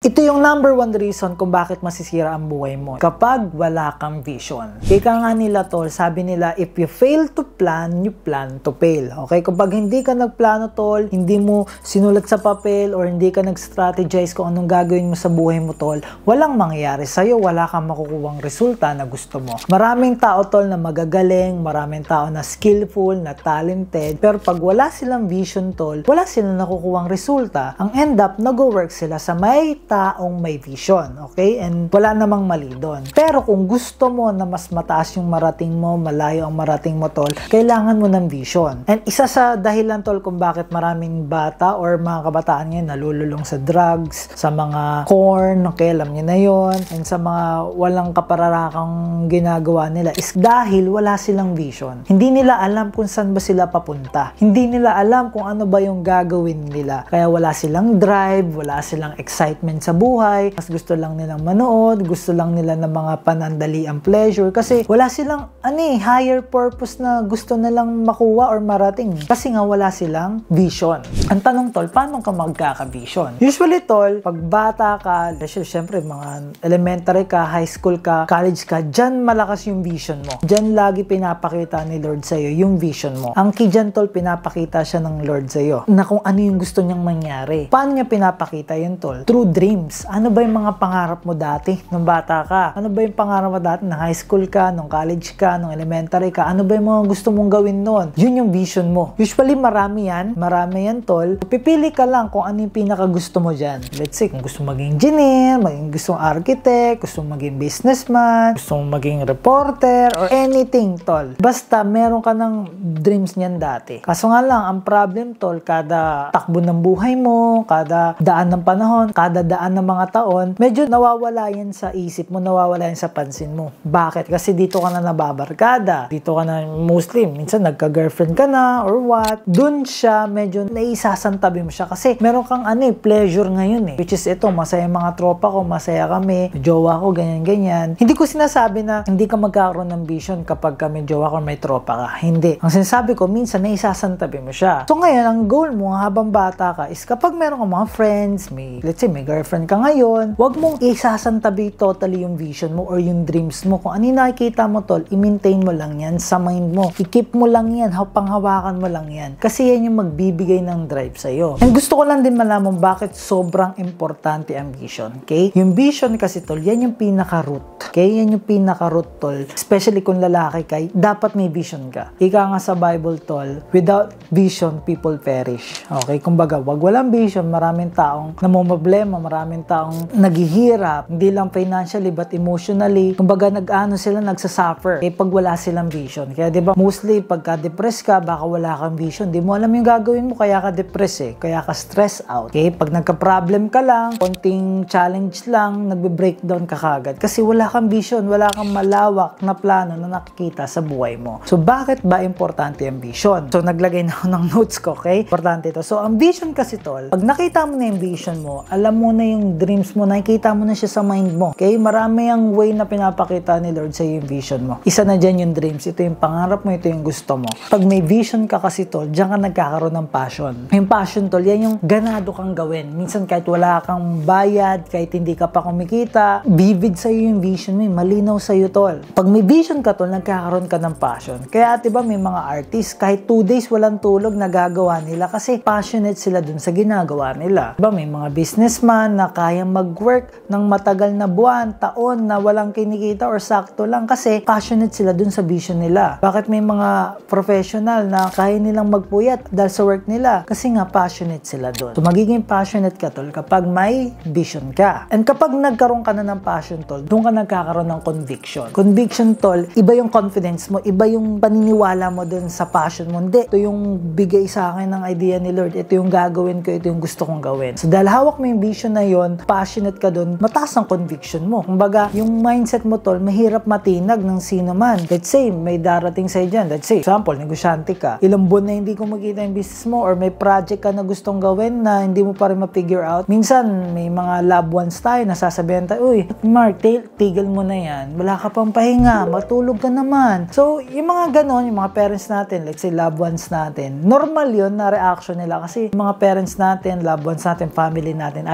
Ito yung number one reason kung bakit masisira ang buhay mo kapag wala kang vision. Ika nga nila tol, sabi nila, if you fail to plan, you plan to fail. Okay? Kapag hindi ka nagplano tol, hindi mo sinulat sa papel or hindi ka nag-strategize kung anong gagawin mo sa buhay mo tol, walang mangyayari sa'yo, wala kang makukuhang resulta na gusto mo. Maraming tao tol na magagaling, maraming tao na skillful, na talented, pero pag wala silang vision tol, wala silang nakukuhang resulta. Ang end up, nag-work sila sa may taong may vision. Okay? And wala namang mali doon. Pero kung gusto mo na mas mataas yung marating mo, malayo ang marating mo tol, kailangan mo ng vision. And isa sa dahilan tol kung bakit maraming bata or mga kabataan ngayon nalululong sa drugs, sa mga corn, okay, alam niyo na yon, and sa mga walang kapararakang ginagawa nila is dahil wala silang vision. Hindi nila alam kung saan ba sila papunta. Hindi nila alam kung ano ba yung gagawin nila. Kaya wala silang drive, wala silang excitement sa buhay, mas gusto lang nilang manood, gusto lang nila ng mga panandaliang pleasure kasi wala silang higher purpose na gusto nilang makuha or marating. Kasi nga wala silang vision. Ang tanong tol, paano ka magkaka-vision? Usually tol, pag bata ka, syempre mga elementary ka, high school ka, college ka, dyan malakas yung vision mo. Dyan lagi pinapakita ni Lord sa'yo yung vision mo. Ang key dyan tol, pinapakita siya ng Lord sa'yo na kung ano yung gusto niyang mangyari. Paano niya pinapakita yun tol? Through dreams. Ano ba yung mga pangarap mo dati nung bata ka? Ano ba yung pangarap mo dati nung high school ka, nung college ka, nung elementary ka? Ano ba yung mga gusto mong gawin noon? Yun yung vision mo. Usually marami yan tol. Pipili ka lang kung ano yung pinaka gusto mo dyan. Let's say, kung gusto maging engineer, gusto mong architect, gusto mong maging businessman, gusto mong maging reporter, or anything tol. Basta meron ka ng dreams niyan dati. Kaso nga lang, ang problem tol, kada takbo ng buhay mo, kada daan ng panahon, kada daan ng mga taon, medyo nawawala yan sa isip mo, nawawala yan sa pansin mo. Bakit? Kasi dito ka na nababarkada, dito ka na mostly, minsan nagka-girlfriend ka na or what, dun siya medyo naisasantabi mo siya kasi meron kang pleasure ngayon which is ito, masaya mga tropa ko, masaya kami, jowa ko, ganyan-ganyan. Hindi ko sinasabi na hindi ka magkakaroon ng vision kapag kami jowa ko may tropa ka. Hindi. Ang sinasabi ko, minsan naisasantabi mo siya. So ngayon, ang goal mo habang bata ka is kapag meron kang mga friends, let's say may girlfriend ka ngayon, wag mong isasantabi totally yung vision mo or yung dreams mo. Kung ano yung nakikita mo tol, i-maintain mo lang yan sa mind mo. I-keep mo lang yan, panghawakan mo lang yan. Kasi yan yung magbibigay ng drive sa'yo. And gusto ko lang din malaman bakit sobrang importante ang vision. Okay? Yung vision kasi tol, yan yung pinaka-root. Okay? Yan yung pinaka-root tol. Especially kung lalaki ka, dapat may vision ka. Ika nga sa Bible tol, without vision, people perish. Okay? Kumbaga, wag walang vision, maraming taong namumblema, maraming taong naghihirap, hindi lang financially but emotionally. Kumbaga, sila nagsasuffer. Okay? Pag wala silang vision. Kaya diba, mostly pagka-depress ka, baka wala kang vision, di mo alam yung gagawin mo, kaya ka depress kaya ka stress out. Okay? Pag nagka-problem ka lang, konting challenge lang, nagbe-breakdown ka kagad. Kasi wala kang vision, wala kang malawak na plano na nakikita sa buhay mo. So, bakit ba importante ang vision? So, naglagay na ako ng notes ko, okay? Importante ito. So, ang vision kasi tol, pag nakita mo na yung vision mo, alam mo na yung dreams mo, nakikita mo na siya sa mind mo. Okay? Marami ang way na pinapakita ni Lord sa yung vision mo. Isa na dyan yung dreams. Ito yung pangarap mo, ito yung gusto mo. Pag may vision ka kasi tol, dyan ka nagkakaroon ng passion. Yung passion tol, yan yung ganado kang gawin. Minsan kahit wala kang bayad, kahit hindi ka pa kumikita, vivid sa'yo yung vision mo, malinaw sa'yo tol. Pag may vision ka tol, nagkakaroon ka ng passion. Kaya diba may mga artists, kahit 2 days walang tulog nagagawa nila kasi passionate sila dun sa ginagawa nila. Diba may mga businessman na kayang mag-work ng matagal na buwan, taon na walang kinikita or sakto lang kasi passionate sila dun sa vision nila. Bakit may mga professional na kaya nilang magpuyat dahil sa work nila? Kasi nga passionate sila dun. So magiging passionate ka tol kapag may vision ka. And kapag nagkaroon ka na ng passion tol, doon ka nagkakaroon ng conviction. Conviction tol, iba yung confidence mo, iba yung paniniwala mo dun sa passion mo. Hindi, ito yung bigay sa akin ng idea ni Lord. Ito yung gagawin ko, ito yung gusto kong gawin. So dahil hawak mo yung vision na yon, passionate ka dun, mataas ang conviction mo. Kumbaga, yung mindset mo tol, mahirap matinag ng sino man. Let's say, may darating sa'yo dyan. Let's say, example, negosyante ka. Ilang buwan na hindi ko makita yung business mo or may project ka na gustong gawin na hindi mo pa rin ma-figure out. Minsan, may mga loved ones tayo na sasabihan tayo, uy, Mark, tigil mo na yan. Wala ka pang pahinga. Matulog ka naman. So, yung mga ganon, yung mga parents natin, let's say, loved ones natin, normal yun na reaction nila kasi yung mga parents natin, loved ones natin, family natin, ayaw tayo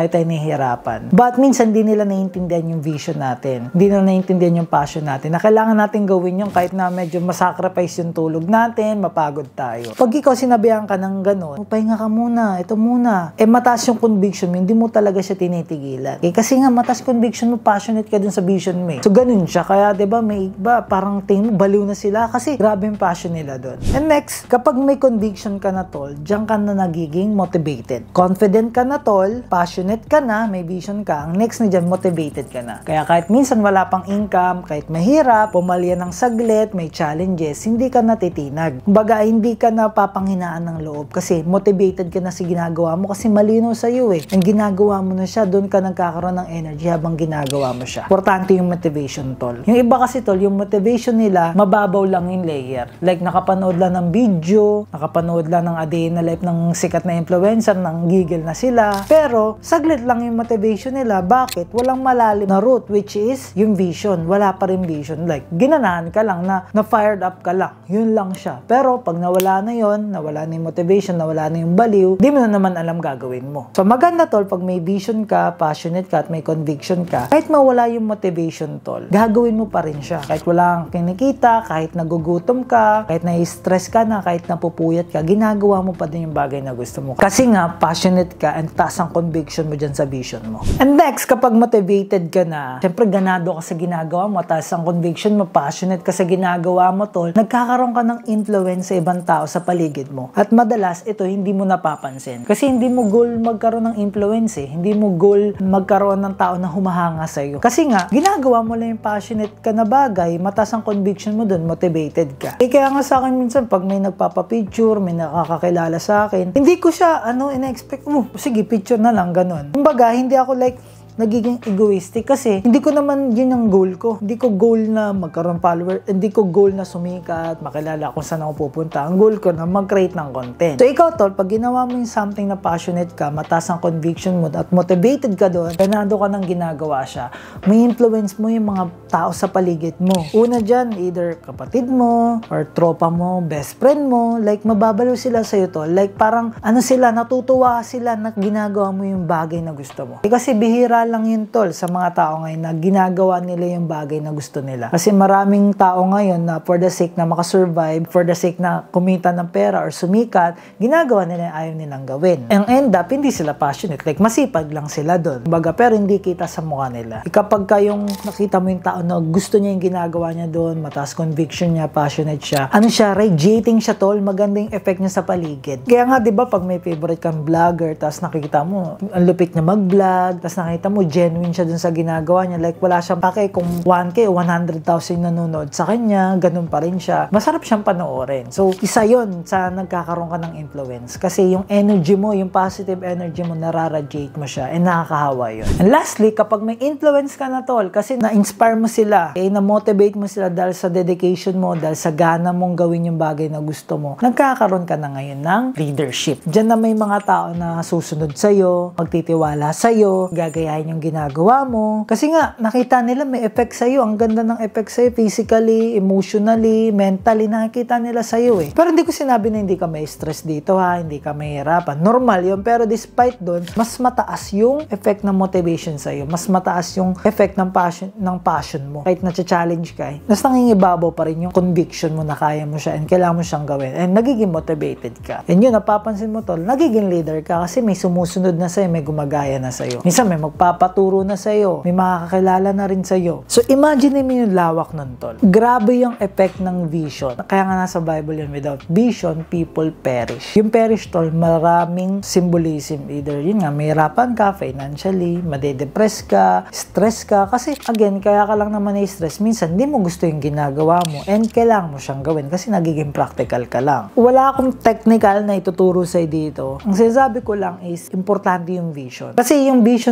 nahihirapan. But minsan, di nila naiintindihan yung vision natin. Di nila naiintindihan yung passion natin. Na kailangan natin gawin yung kahit na medyo masacrifice yung tulog natin, mapagod tayo. Pag ikaw sinabihan ka ng ganun, pahinga ka muna, ito muna. Mataas yung conviction mo, hindi mo talaga siya tinitigilan. Kasi nga, mataas conviction mo, passionate ka dun sa vision mo. So, ganun siya. Kaya, diba, may iba, parang tingin mo, baliw na sila kasi grabe yung passion nila dun. And next, kapag may conviction ka na, tol, diyan ka na nagiging motivated. Confident ka na, tol, passionate ka na, may vision ka, ang next na dyan, motivated ka na. Kaya kahit minsan wala pang income, kahit mahirap, pumalya ng saglit, may challenges, hindi ka natitinag. Kumbaga, hindi ka na papanghinaan ng loob kasi motivated ka na sa ginagawa mo kasi malinaw sa iyo Ang ginagawa mo na siya, doon ka nagkakaroon ng energy habang ginagawa mo siya. Importante yung motivation, tol. Yung iba kasi, tol, yung motivation nila, mababaw lang yung layer. Like, nakapanood lang ng video, nakapanood lang ng A Day in the Life ng sikat na influencer, nang gigil na sila. Pero, saglit lang yung motivation nila. Bakit? Walang malalim na root, which is yung vision. Wala pa rin vision. Like, ginanahan ka lang, na-fired up ka lang. Yun lang siya. Pero, pag nawala na yun, nawala na yung motivation, nawala na yung baliw, di mo na naman alam gagawin mo. So, maganda, tol, pag may vision ka, passionate ka, at may conviction ka, kahit mawala yung motivation, tol, gagawin mo pa rin siya. Kahit wala kang kinikita, kahit nagugutom ka, kahit na-stress ka na, kahit napupuyat ka, ginagawa mo pa din yung bagay na gusto mo. Kasi nga, passionate ka and taas ang conviction mo dyan sa vision mo. And next, kapag motivated ka na, syempre ganado ka sa ginagawa mo, taas ang conviction mo, passionate ka sa ginagawa mo, tol, nagkakaroon ka ng influence sa ibang tao sa paligid mo. At madalas, ito hindi mo napapansin. Kasi hindi mo goal magkaroon ng influence Hindi mo goal magkaroon ng tao na humahanga sa'yo. Kasi nga, ginagawa mo lang yung passionate ka na bagay, mataas ang conviction mo dun, motivated ka. Kaya nga sa akin minsan, pag may nagpapapicture, may nakakakilala sa akin, hindi ko siya, in-expect, sige, picture na lang, ganun. Kumbaga, hindi ako like, nagiging egoistic kasi hindi ko naman yun ang goal ko. Hindi ko goal na magkaroon follower, hindi ko goal na sumikat, makilala kung saan ako pupunta. Ang goal ko na mag-create ng content. So ikaw, tol, pag ginawa mo yung something na passionate ka, mataas ang conviction mo at motivated ka doon, ganado ka nang ginagawa siya, may influence mo yung mga tao sa paligid mo. Una dyan, either kapatid mo, or tropa mo, best friend mo, like mababalo sila sa'yo, tol. Like parang, sila, natutuwa sila na ginagawa mo yung bagay na gusto mo. Kasi bihira lang yun, tol, sa mga tao ngayon na ginagawa nila yung bagay na gusto nila. Kasi maraming tao ngayon na for the sake na makasurvive, for the sake na kumita ng pera or sumikat, ginagawa nila yung ayaw nilang gawin. Ang end up, hindi sila passionate. Like, masipag lang sila doon. Baga, pero hindi kita sa mukha nila. Kapag kayong nakita mo yung tao na gusto niya yung ginagawa niya doon, mataas conviction niya, passionate siya, radiating siya, tol, magandang effect niya sa paligid. Kaya nga, di ba, pag may favorite kang vlogger, tapos nakikita mo, ang lupit niya mag-vlog, tapos nakita mo, genuine siya dun sa ginagawa niya. Like, wala siyang pake kung 1K o 100,000 nanonood sa kanya, ganun pa rin siya. Masarap siyang panoorin. So, isa yon sa nagkakaroon ka ng influence. Kasi yung energy mo, yung positive energy mo, nararadiate mo siya. And nakakahawa yun. And lastly, kapag may influence ka na, tol, kasi na-inspire mo sila, na-motivate mo sila dahil sa dedication mo, dahil sa gana mong gawin yung bagay na gusto mo, nagkakaroon ka na ngayon ng leadership. Diyan na may mga tao na susunod sa'yo, magtitiwala sa'yo, gagayahin yung ginagawa mo. Kasi nga, nakita nila may effect sa'yo. Ang ganda ng effect sa'yo, physically, emotionally, mentally, nakikita nila sa'yo Pero hindi ko sinabi na hindi ka may stress dito hindi ka mahirapan. Normal yun. Pero despite dun, mas mataas yung effect ng motivation sa'yo. Mas mataas yung effect ng passion mo. Kahit na-challenge ka mas nangingibabaw pa rin yung conviction mo na kaya mo siya and kailangan mo siyang gawin. And nagiging motivated ka. And yun, napapansin mo, tol, nagiging leader ka kasi may sumusunod na sa'yo, may gumagaya na sa'yo. Minsan may magpapaturo na sa'yo. May makakakilala na rin sa'yo. So, imagine mo yung lawak nun, tol. Grabe yung effect ng vision. Kaya nga nasa Bible yun, without vision, people perish. Yung perish, tol, maraming symbolism. Either, yun nga, mahirapan ka financially, madedepress ka, stress ka. Kasi, again, kaya ka lang naman na-stress. Minsan, hindi mo gusto yung ginagawa mo and kailangan mo siyang gawin kasi nagiging practical ka lang. Wala akong technical na ituturo sa'yo dito. Ang sinasabi ko lang is, importante yung vision. Kasi yung vision, tol, ikaw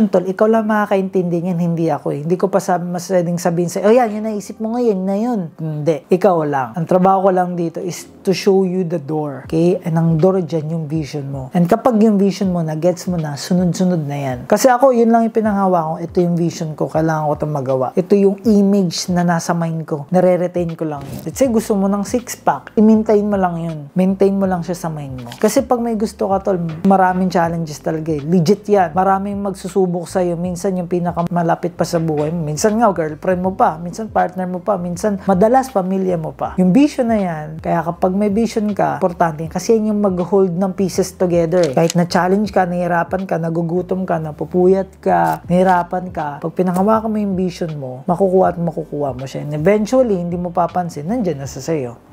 wala makakaintindi niyan, hindi ako eh. Hindi ko pa masyadong sabihin sa'yo, oh yan, yung naisip mo ngayon na yun. Hindi. Ikaw lang. Ang trabaho ko lang dito is to show you the door. Okay? And ang door dyan yung vision mo. And kapag yung vision mo na, gets mo na, sunod-sunod na yan. Kasi ako, yun lang yung pinanghawa ko. Ito yung vision ko. Kailangan ko itong magawa. Ito yung image na nasa mind ko. Nare-retain ko lang yun. Let's say, gusto mo ng six-pack. I-maintain mo lang yun. Maintain mo lang siya sa mind mo. Kasi pag may gusto ka, tol, maraming challenges talaga eh. Legit yan. Maraming magsusubok sa'yo. Minsan yung pinakamalapit pa sa buhay mo. Minsan nga, girlfriend mo pa. Minsan partner mo pa. Minsan, madalas pamilya mo pa. Yung vision na yan, kaya kapag may vision ka, importante. Kasi yan yung mag-hold ng pieces together. Kahit na-challenge ka, nahihirapan ka, nagugutom ka, napupuyat ka, nahihirapan ka, pag pinangawakan mo yung vision mo, makukuha at makukuha mo siya. And eventually, hindi mo papansin, nandyan na sa sa'yo.